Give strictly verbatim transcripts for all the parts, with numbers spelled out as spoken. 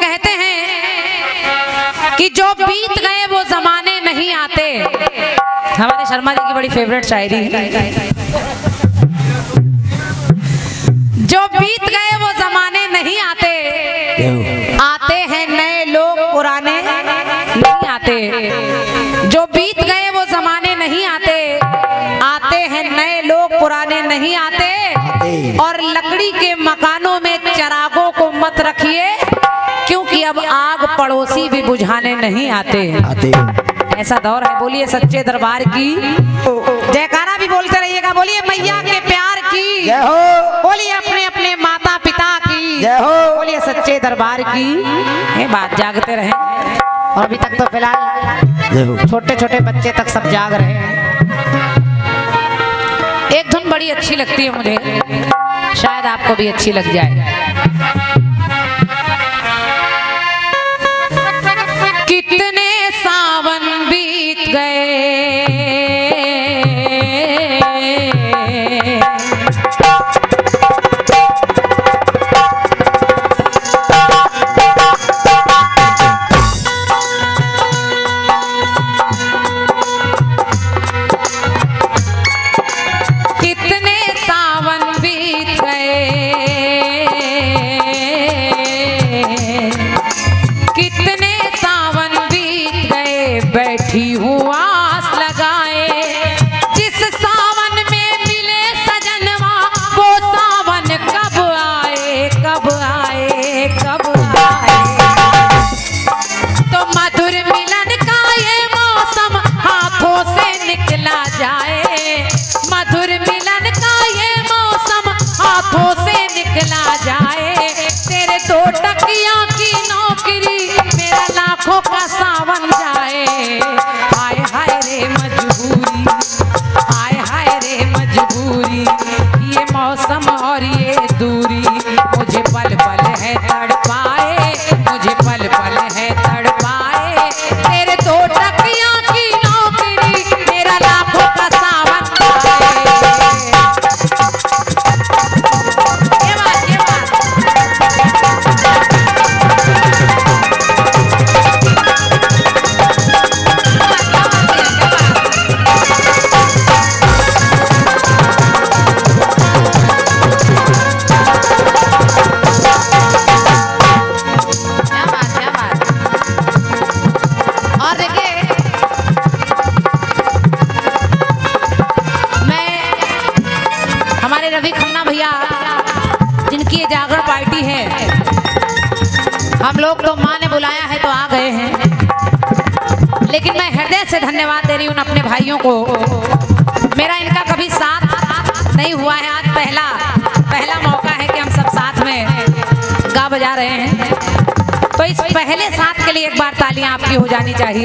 कहते हैं कि जो बीत गए वो जमाने नहीं आते। हमारे शर्मा जी की बड़ी फेवरेट शायरी, जो बीत गए वो जमाने नहीं आते, आते हैं नए लोग पुराने नहीं आते। जो बीत गए वो जमाने नहीं आते, आते हैं नए लोग पुराने नहीं आते। और लकड़ी के मकानों में चिरागों को मत रखिए, क्योंकि अब आग पड़ोसी भी बुझाने नहीं आते। आते ऐसा दौर है। बोलिए सच्चे दरबार की जयकारा भी बोलते रहिएगा। बोलिए मैया के प्यार की जय हो, बोलिए अपने अपने माता पिता की जय हो, बोलिए सच्चे दरबार की। ये बात जागते रहे। और अभी तक तो फिलहाल छोटे छोटे बच्चे तक सब जाग रहे हैं। एक धुन बड़ी अच्छी लगती है मुझे, शायद आपको भी अच्छी लग जाए। कितने सावन बीत गए, कितने सावन बीत गए, कितने सावन बीत गए, बैठी हूँ आस लगाए। जिस सावन में मिले सजनवा वो सावन कब आए, कब आए, कब आए। तो मधुर मिलन का ये मौसम हाथों से निकला जाए, मधुर मिलन का ये मौसम हाथों से निकला जाए। तेरे दो टकिया की नौकरी मेरा लाखों का सावन जाए। हाय हाय रे मजबूरी, हाय हाय रे मजबूरी, ये मौसम और ये दूरी मुझे पल पल है तड़पाए, मुझे पल पल है तड़पाए। तेरे दो टकिया की नौकरी मेरा लाखों का सावन जाए। ये बात, ये बात। जिनकी ये जागरण पार्टी है, हम लोग तो माँ ने बुलाया है तो आ गए हैं, लेकिन मैं हृदय से धन्यवाद दे रही हूँ अपने भाइयों को। मेरा इनका कभी साथ नहीं हुआ है, आज पहला पहला मौका है कि हम सब साथ में गा बजा रहे हैं। तो इस पहले साथ के लिए एक बार तालियां आपकी हो जानी चाहिए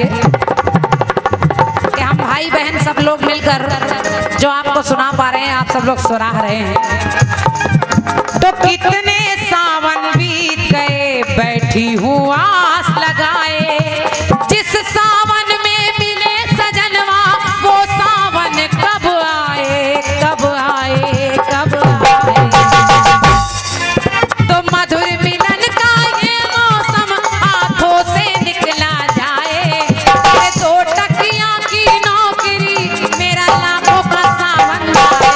कि हम भाई बहन सब लोग मिलकर जो आपको सुना पा रहे हैं, आप सब लोग सराह रहे हैं। तो कितने सावन बीत गए, बैठी हूँ आस लगाए। जिस सावन में मिले सजनवा वो सावन कब आए, कब आए, कब आए। तो मधुर मिलन का ये मौसम हाथों से निकला जाए। दो टकिया की नौकरी मेरा लाखों का सावन जाए।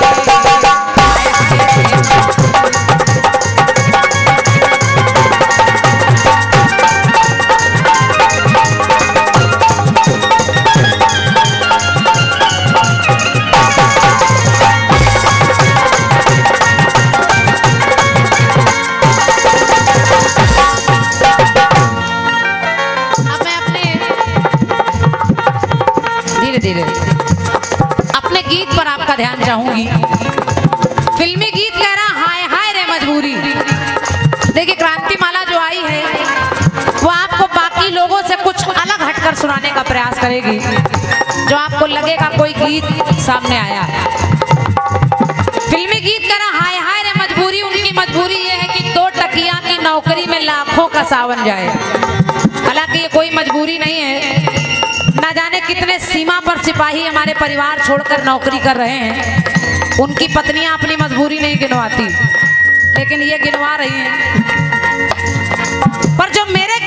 अपने गीत पर आपका ध्यान चाहूंगी। फिल्मी गीत कह रहा हाय हाय रे मजबूरी। देखिए क्रांति माला जो आई है वो आपको बाकी लोगों से कुछ अलग हटकर सुनाने का प्रयास करेगी, जो आपको लगेगा कोई गीत सामने आया है। फिल्मी गीत कह रहा हाय हाय रे मजबूरी, उनकी मजबूरी ये है कि दो टकिया की नौकरी में लाखों का सावन जाए। हालांकि ये कोई मजबूरी नहीं है, ना जाने कितने सीमा पर सिपाही हमारे परिवार छोड़कर नौकरी कर रहे हैं, उनकी पत्नियां अपनी मजबूरी नहीं गिनवाती, लेकिन ये गिनवा रही हैं। पर जो मेरे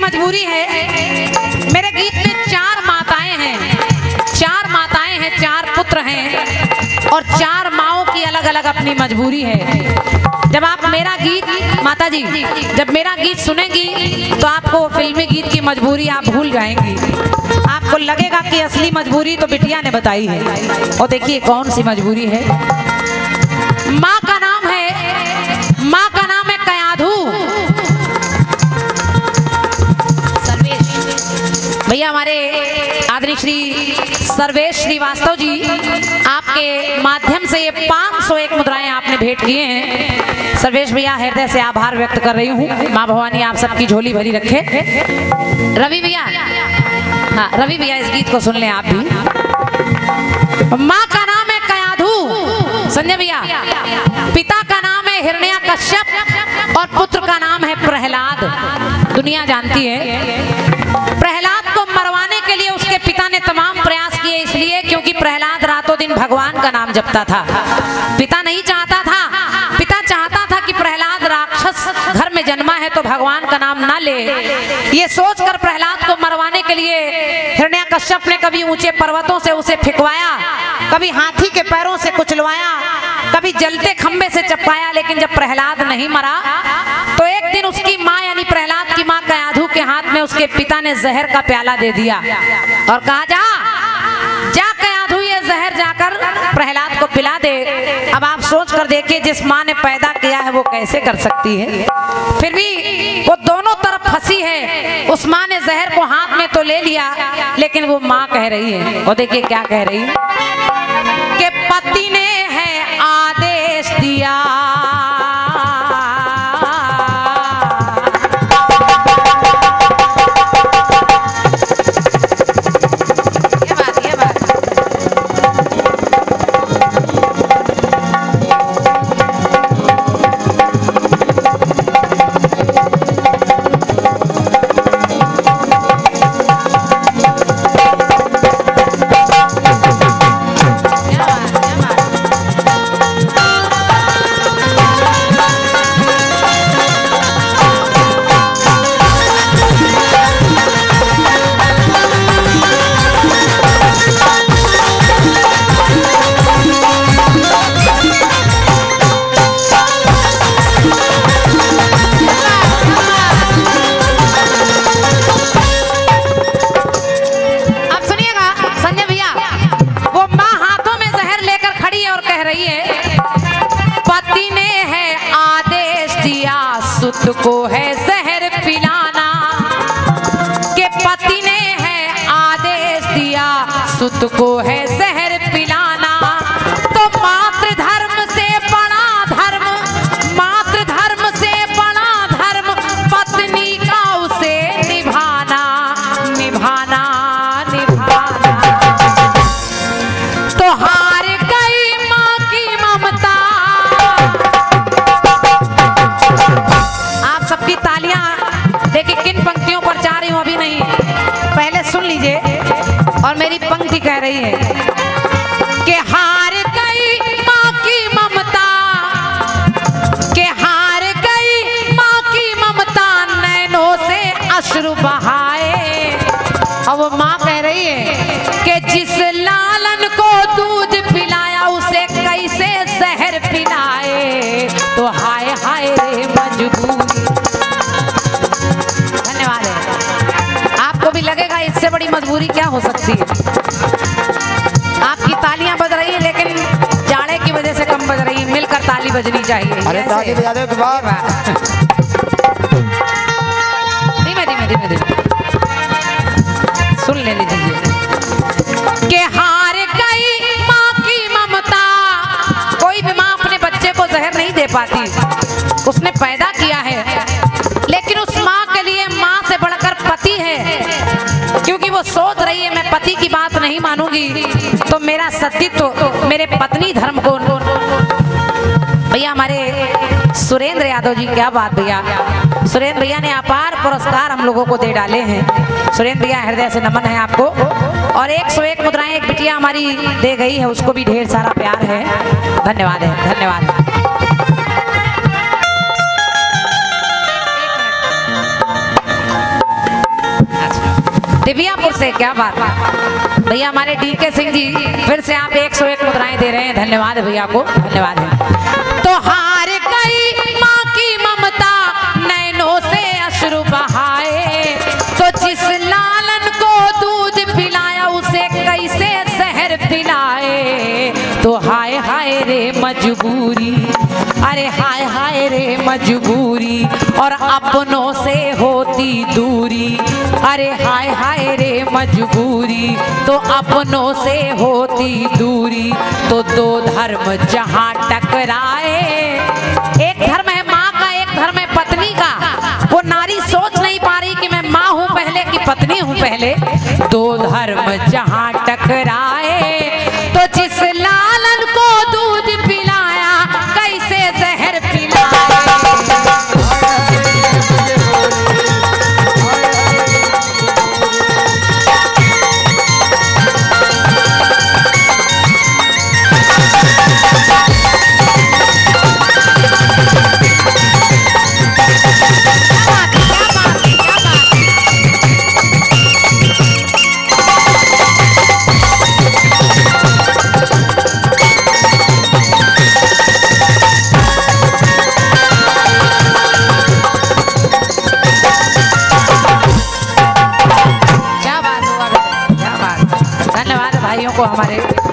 मजबूरी है। मेरे गीत में चार माताएं हैं, चार माताएं हैं, चार पुत्र हैं और चार माओं की अलग अलग अपनी मजबूरी है। जब आप मेरा गीत, माता जी जब मेरा गीत सुनेंगी तो आपको फिल्मी गीत की मजबूरी आप भूल जाएंगी। आपको लगेगा कि असली मजबूरी तो बिटिया ने बताई है। और देखिए कौन सी मजबूरी है। माँ का नाम है, माँ का नाम है कयाधू। भैया हमारे आदरणीय श्री सर्वेश श्रीवास्तव जी, आपके माध्यम से ये पाँच सौ एक मुद्राएं आपने भेंट किए हैं। सर्वेश भैया हृदय से आभार व्यक्त कर रही हूँ। माँ भवानी आप सबकी झोली भरी रखे। रवि भैया, हाँ रवि भैया इस गीत को सुन लें आप भी। माँ का नाम है कयाधू संजय भैया, पिता का नाम है हिरण्याकश्यप और पुत्र का नाम है प्रहलाद। दुनिया जानती है प्रहलाद को मरवाने के लिए उसके पिता ने तमाम प्रयास किए, इसलिए क्योंकि प्रहलाद रातों दिन भगवान का नाम जपता था। पिता नहीं चाहता था, पिता चाहता था कि प्रहलाद राक्षस घर में जन्मा है तो भगवान का नाम ना ले। ये सोचकर प्रहलाद को मरवाने के लिए हिरण्याकश्यप ने कभी ऊंचे पर्वतों से उसे फिकवाया, कभी हाथी के पैरों से कुचलवाया, कभी जलते खंबे से चपाया, लेकिन जब प्रहलाद नहीं मरा तो एक दिन उसकी माँ यानी प्रहलाद की माँ कयाधू के हाथ में उसके पिता ने जहर का प्याला दे दिया और कहा जा जा कयाधू ये जहर जाकर प्रहलाद को पिला दे। अब आप सोच कर देखिए जिस माँ ने पैदा किया है वो कैसे कर सकती है। फिर भी वो दोनों तरफ फंसी है। उस माँ ने जहर को हाथ में तो ले लिया, लेकिन वो माँ कह रही है, और देखिए क्या कह रही है कि पति ने है आदेश दिया, को है जहर पिलाना, के पति ने है आदेश दिया सुत को है जहर पिलाना। तो मातृ धर्म से बड़ा धर्म, मातृ धर्म से बड़ा धर्म पत्नी का उसे निभाना निभाना निभाना। तो हार गई माँ की ममता। सबकी तालियां देखिए किन पंक्तियों पर जा रही हूं, अभी नहीं, पहले सुन लीजिए। और मेरी पंक्ति कह रही है कि हार गई माँ की ममता, कि हार गई माँ की ममता, नैनों से अश्रु बहाए। अब वो माँ कह रही है कि जिस लालन को दूध पिलाया उसे कैसे जहर पिलाए। तो हाय हाय मजबूरी। धन्यवाद है। आपको भी लगेगा इससे बड़ी मजबूरी क्या हो सकती है। आपकी तालियां बज रही है लेकिन जाड़े की वजह से कम बज रही है, मिलकर ताली बजनी चाहिए। अरे ताली बजा दो धीमे धीमे धीमे धीमे सुन ले लीजिए कि हार गई माँ की ममता। कोई भी माँ अपने बच्चे को जहर नहीं दे पाती, उसने पैदा किया है, लेकिन उस माँ के लिए माँ से बढ़कर पति है, क्योंकि वो सोच रही है मैं पति की बात नहीं मानूंगी तो मेरा सतीत्व तो मेरे पत्नी धर्म को। भैया हमारे सुरेंद्र यादव जी, क्या बात भैया, सुरेंद्र भैया ने अपार पुरस्कार हम लोगों को दे डाले हैं। सुरेंद्र भैया हृदय से नमन है आपको। और एक सौ एक मुद्राएं एक बिटिया हमारी दे गई है, उसको भी ढेर सारा प्यार है। धन्यवाद है, धन्यवाद। से। क्या बात है भैया, हमारे डी के सिंह जी फिर से आप एक सौ एक मुद्राएं दे रहे हैं, धन्यवाद भैया को, धन्यवाद है। तो हार गई माँ की ममता, नैनों से अश्रु बहाए, तो जिस लालन को दूध पिलाया उसे कैसे जहर पिलाए। तो हाय हाय रे मजबूरी, अरे हाय हाय रे मजबूरी, और अपनों से होती दूरी। अरे हाय हाय रे मजबूरी, तो अपनों से होती दूरी। तो दो धर्म जहां टकराए, एक धर्म है माँ का, एक धर्म है पत्नी का। वो नारी सोच नहीं पा रही कि मैं माँ हूँ पहले कि पत्नी हूँ पहले। दो धर्म जहां टकराए, तो जिस लालन को दूध पिलाया कैसे जहर पिलाया। को हमारे।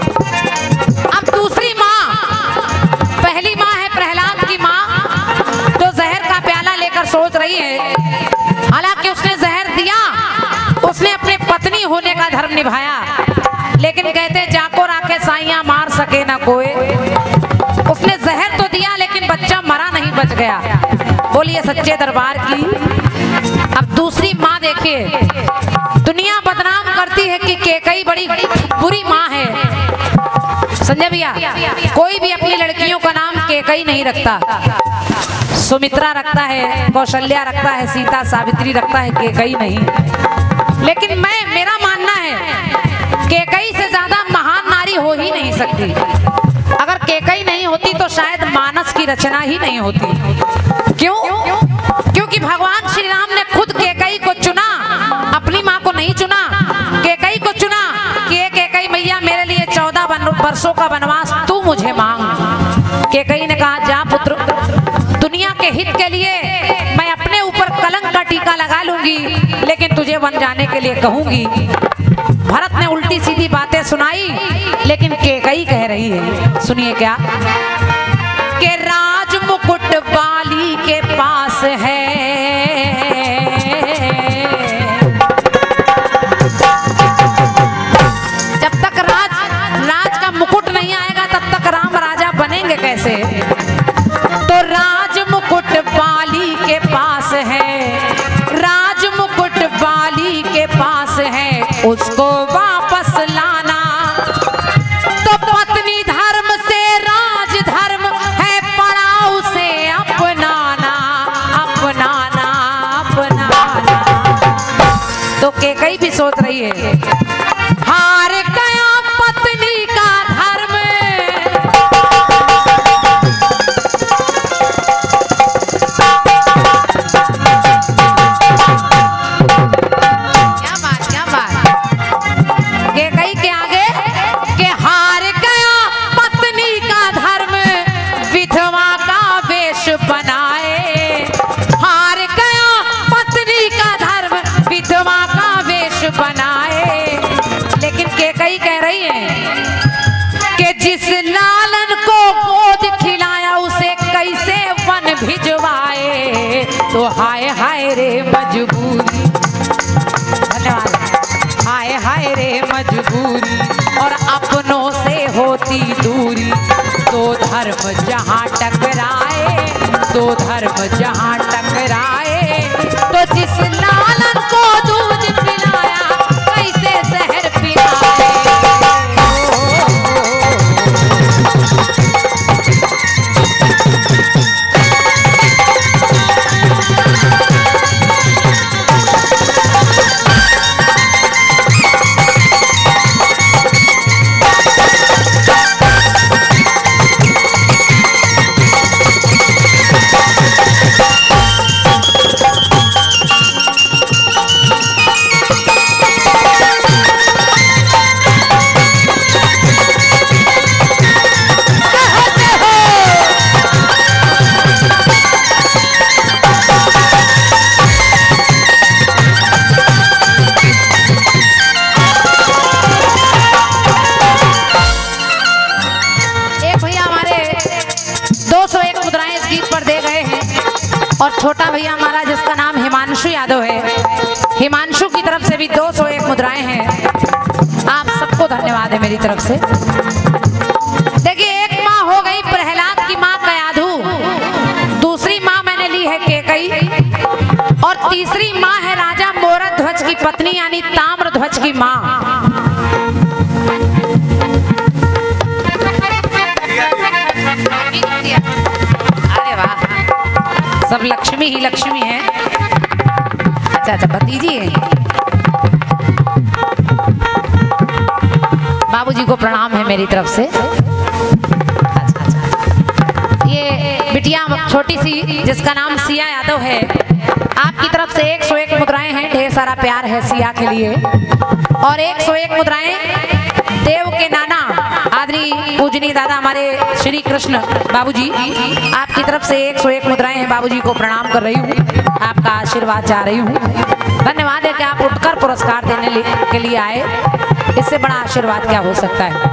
अब दूसरी माँ, पहली माँ है प्रहलाद की माँ, जो जहर का प्याला लेकर सोच रही है। हालांकि उसने जहर दिया, उसने अपने पत्नी होने का धर्म निभाया, लेकिन कहते जाको राखे साइयां मार सके ना कोई। उसने जहर तो दिया लेकिन बच्चा मरा नहीं, बच गया। बोलिए सच्चे दरबार की। अब दूसरी माँ देखिए, दुनिया बदनाम करती है कि केकई बड़ी बुरी माँ है। संजय भैया, कोई भी अपनी लड़कियों का नाम केकई नहीं रखता। सुमित्रा रखता है, कौशल्या रखता है, सीता सावित्री रखता है, केकई नहीं। लेकिन मैं, मेरा मानना है केकई से ज्यादा महान नारी हो ही नहीं सकती। अगर केकई नहीं होती तो शायद मानस की रचना ही नहीं होती। क्यों? क्योंकि भगवान श्री राम ने खुद केकई को चुना, अपनी माँ को नहीं चुना। केकई को चुना कि एक केकई मैया मेरे लिए चौदह वर्षों का वनवास तू मुझे मांग। केकई ने कहा जा पुत्र, दुनिया के हित के लिए मैं अपने ऊपर कलंक का टीका लगा लूंगी, लेकिन तुझे वन जाने के लिए कहूंगी। भरत ने उल्टी सीधी बातें सुनाई, लेकिन केकई कह रही है, सुनिए क्या, कि राज मुकुट बाली के पास है, जब तक राज राज का मुकुट नहीं आएगा तब तक राम राजा बनेंगे कैसे। तो राज मुकुट बाली के पास है, राज मुकुट बाली के पास है, उसको वापस लाना। तो पत्नी धर्म से राज धर्म है, पड़ा उसे अपनाना, अपनाना, अपनाना। तो केकई भी सोच रही है, हार गया पत्नी का धर्म। क्या बात, क्या बात। केकई के आगे के हार गया पत्नी का धर्म, विधवा का वेश बनाए। हार गया पत्नी का धर्म, विधवा का वेश बनाए। लेकिन केकई कह रही है कि जिस लालन को गोद खिलाया उसे कैसे वन भिजवाए। तो हाय हाय रे मजबूरी, धन्यवाद, हाय हाय रे मजबूरी, और अपनों से होती दूरी। दो धर्म जहां टकराए, दो धर्म जहां टकराए, तो जिस लालन को दूध पिलाया कैसे जहर पिलाए। और छोटा भैया हमारा जिसका नाम हिमांशु यादव है, हिमांशु की तरफ से भी दो सौ एक मुद्राएं हैं। आप सबको धन्यवाद है मेरी तरफ से। देखिए, एक माँ हो गई प्रहलाद की माँ कयाधु, दूसरी माँ मैंने ली है केकई, और तीसरी माँ है राजा मोरध्वज की पत्नी यानी ताम्रध्वज की माँ। अरे वाह, सब लक्ष्मी ही लक्ष्मी है। अच्छा अच्छा, भतीजी है। बाबूजी को प्रणाम है मेरी तरफ से। अच्छा अच्छा, ये बिटिया छोटी सी जिसका नाम सिया यादव है, आपकी तरफ से एक सौ एक मुद्राएं हैं। ढेर सारा प्यार है सिया के लिए। और एक सौ एक मुद्राएं देव के नाना आदरणीय पूजनीय दादा हमारे श्री कृष्ण बाबूजी, आपकी तरफ से एक सौ एक मुद्राएं हैं। बाबूजी को प्रणाम कर रही हूँ, आपका आशीर्वाद चाह रही हूँ। धन्यवाद है कि आप उठकर पुरस्कार देने के लिए आए, इससे बड़ा आशीर्वाद क्या हो सकता है।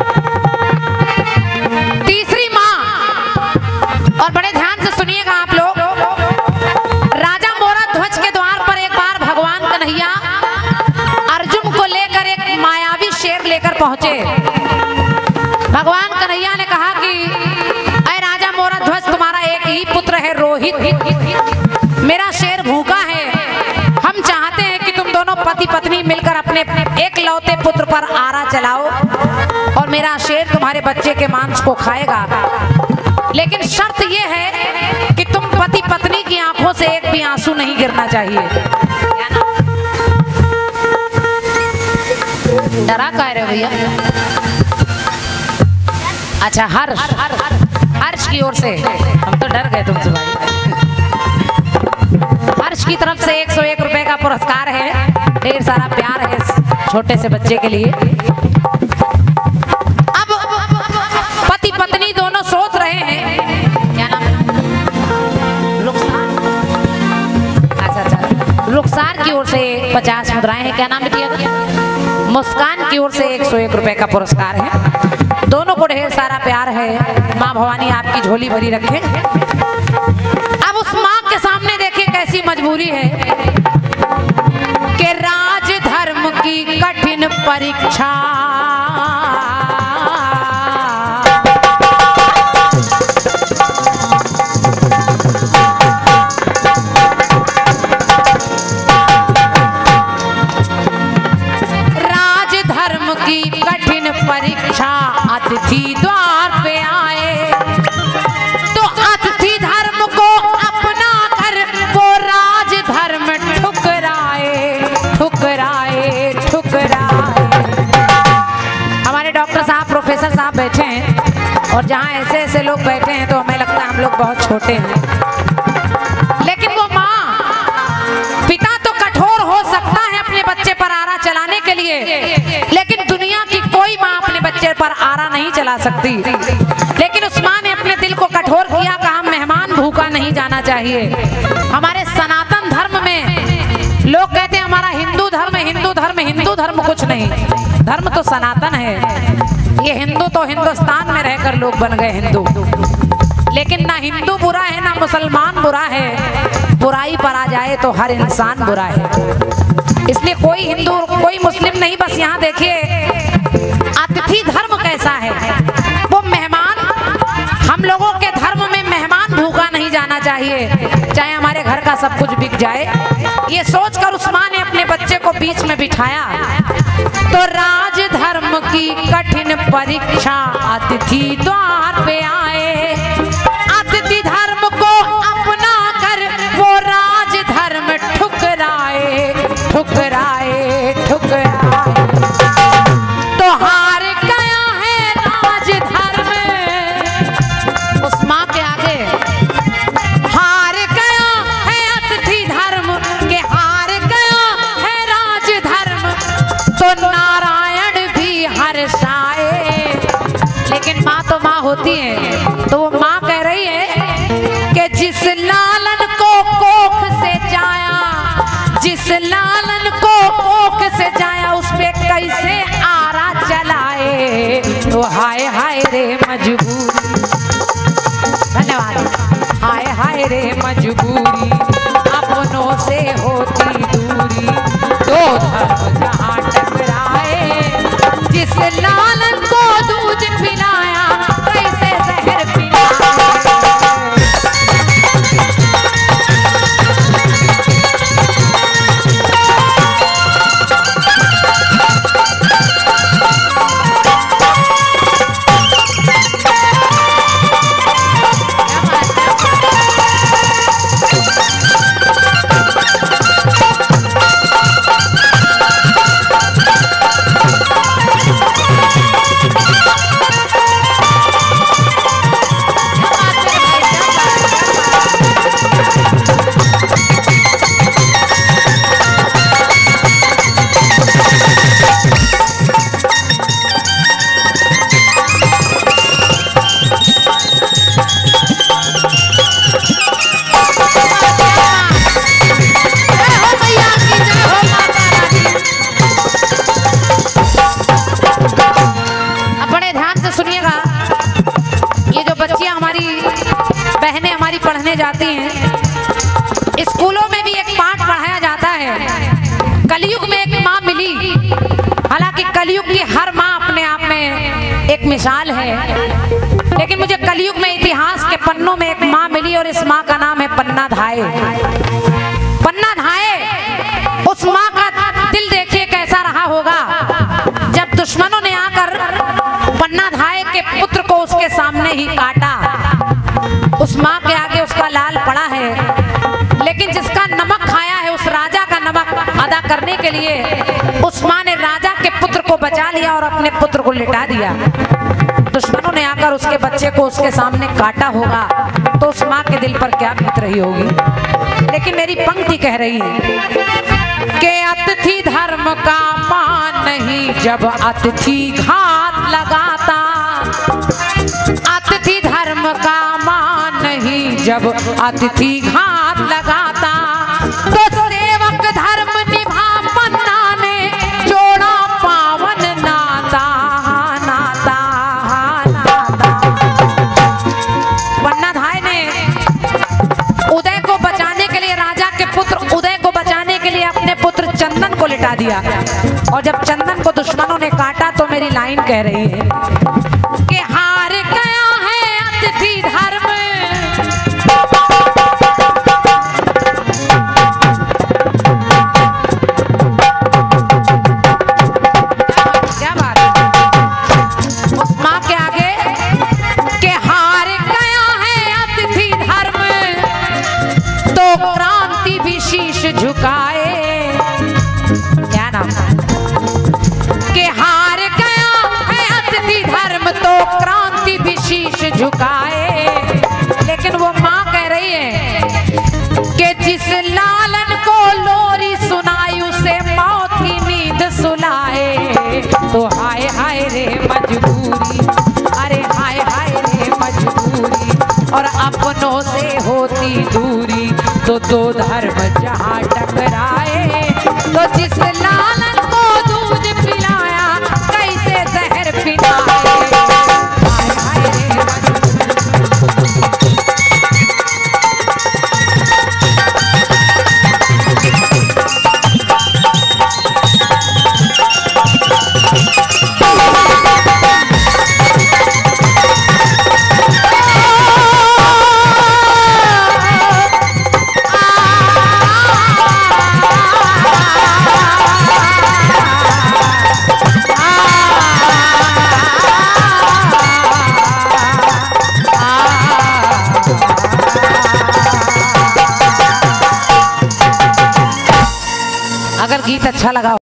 तीसरी माँ, और बड़े ध्यान से सुनिएगा आप लोग, राजा मोरध्वज के द्वार पर एक बार भगवान कन्हैया अर्जुन को लेकर एक मायावी शेर लेकर पहुंचे। भगवान कन्हैया ने कहा कि अरे राजा मोरध्वज, तुम्हारा एक ही पुत्र है रोहित, मेरा शेर भूखा है। हम चाहते हैं कि तुम दोनों पति पत्नी मिलकर अपने एक लौते पुत्र पर आरा चलाओ और मेरा शेर तुम्हारे बच्चे के मांस को खाएगा। लेकिन शर्त यह है कि तुम पति पत्नी की आंखों से एक भी आंसू नहीं गिरना चाहिए। डरा कह रहे भैया? अच्छा, हर्ष हर्ष की ओर से, हम तो डर गए तुमसे भाई। हर्ष की तरफ से एक सौ एक रुपए का पुरस्कार है। ढेर सारा प्यार है छोटे से बच्चे के लिए। अब पति पत्नी दोनों सोच रहे हैं, क्या नाम है? रुखसार। अच्छा अच्छा, रुखसार की ओर से पचास मुद्राएं हैं। क्या नाम है? मुस्कान की ओर से एक सौ एक रुपए का पुरस्कार है। दोनों को ढेर सारा प्यार है। माँ भवानी आपकी झोली भरी रखे। अब उस माँ के सामने देखिए कैसी मजबूरी है कि राज धर्म की कठिन परीक्षा, की कठिन परीक्षा, अतिथि द्वार पे आए तो अतिथि धर्म को अपना कर वो राज धर्म ठुकराए ठुकराए ठुकराए। हमारे डॉक्टर साहब, प्रोफेसर साहब बैठे हैं, और जहाँ ऐसे ऐसे लोग बैठे हैं तो हमें लगता है हम लोग बहुत छोटे हैं। लेकिन वो माँ, पिता तो कठोर हो सकता है अपने बच्चे पर आरा चलाने के लिए, लेकिन दुनिया की कोई माँ अपने बच्चे पर आरा नहीं चला सकती। लेकिन उस माँ ने अपने दिल को कठोर किया, कहा मेहमान भूखा नहीं जाना चाहिए। हमारे सनातन धर्म में लोग कहते हैं हमारा हिंदू धर्म हिंदू धर्म हिंदू धर्म कुछ नहीं, धर्म तो सनातन है। ये हिंदू तो हिंदुस्तान में रहकर लोग बन गए हिंदू, लेकिन ना हिंदू बुरा है ना मुसलमान बुरा है। बुराई पर आ जाए तो हर इंसान बुरा है। इसलिए कोई हिंदू कोई मुस्लिम नहीं, बस यहाँ देखिए अतिथि धर्म कैसा है। वो मेहमान, हम लोगों के धर्म में मेहमान भूखा नहीं जाना चाहिए, चाहे हमारे घर का सब कुछ बिक जाए। ये सोचकर उस माँ ने अपने बच्चे को बीच में बिठाया तो राज धर्म की कठिन परीक्षा, अतिथि द्वार पे आए, अतिथि धर्म को अपना कर वो राज धर्म ठुकराए ठुकराए ठुकराए। तो हार गया है राज धर्म, उस माँ के आगे हार गया है अतिथि धर्म के, हार गया है राज धर्म तो नारायण भी हर्षाए। लेकिन माँ तो माँ होती है, तो वो माँ कह रही है कि जिस लालन को कोख से जाया, जिस लालन को कोख से जाया, उस पे कैसे आरा चलाए। तो हाय हाय रे मजबूर। धन्यवाद। हाय हाय रे मजबूरी अपनों से होती दूरी, दो धर्म जहाँ टकराए, जिस लालन को दूध पिलाया कैसे जहर पिलाए। पढ़ने जाती हैं, स्कूलों में भी एक पाठ पढ़ाया जाता है, कलयुग में एक माँ मिली। हालांकि कलयुग की हर माँ अपने आप में एक मिसाल है, लेकिन मुझे कलयुग में इतिहास के पन्नों में एक माँ मिली और इस माँ का नाम है पन्ना धाये। पन्ना धाये, उस माँ का दिल देखिए कैसा रहा होगा जब दुश्मनों ने आकर पन्ना धाये के पुत्र को उसके सामने ही काटा। उस माँ के आगे उसका लाल पड़ा है, लेकिन जिसका नमक खाया है उस राजा का नमक अदा करने के लिए उस माँ ने राजा के पुत्र को बचा लिया और अपने पुत्र को लिटा दिया। दुश्मनों ने आकर उसके बच्चे को उसके सामने काटा होगा तो उस माँ के दिल पर क्या बीत रही होगी। लेकिन मेरी पंक्ति कह रही है कि अतिथि धर्म का मान नहीं जब अतिथि घात लगाता, अतिथि धर्म का मान नहीं जब अतिथि घात लगाता, तो सेवक धर्म निभा पन्ना ने जोड़ा पावन नाता नाता नाता। पन्ना धाय ने उदय को बचाने के लिए, राजा के पुत्र उदय को बचाने के लिए अपने पुत्र चंदन को लिटा दिया। और जब चंदन को दुश्मनों ने काटा तो मेरी लाइन कह रही है कि हार गया है अतिथि धर्म, क्या बात है उस माँ के आगे कि हार गया है अतिथि धर्म, तो क्रांति भी शीश झुकाए। क्या नाम कि हार गया है अतिथि धर्म तो क्रांति भी शीश झुकाए। लेकिन वो माँ कह रही है कि जिस लालन को लोरी सुनाई उसे मौत ही नींद सुलाए। तो हाय हाय रे मजबूरी, अरे हाय हाय रे मजबूरी, और अपनों से होती दूरी, तो दो धर्म जहाँ टकराए, तो जिस लालन को दूध पिलाया कैसे जहर पिलाए। हाय हाय रे अगर गीत अच्छा लगा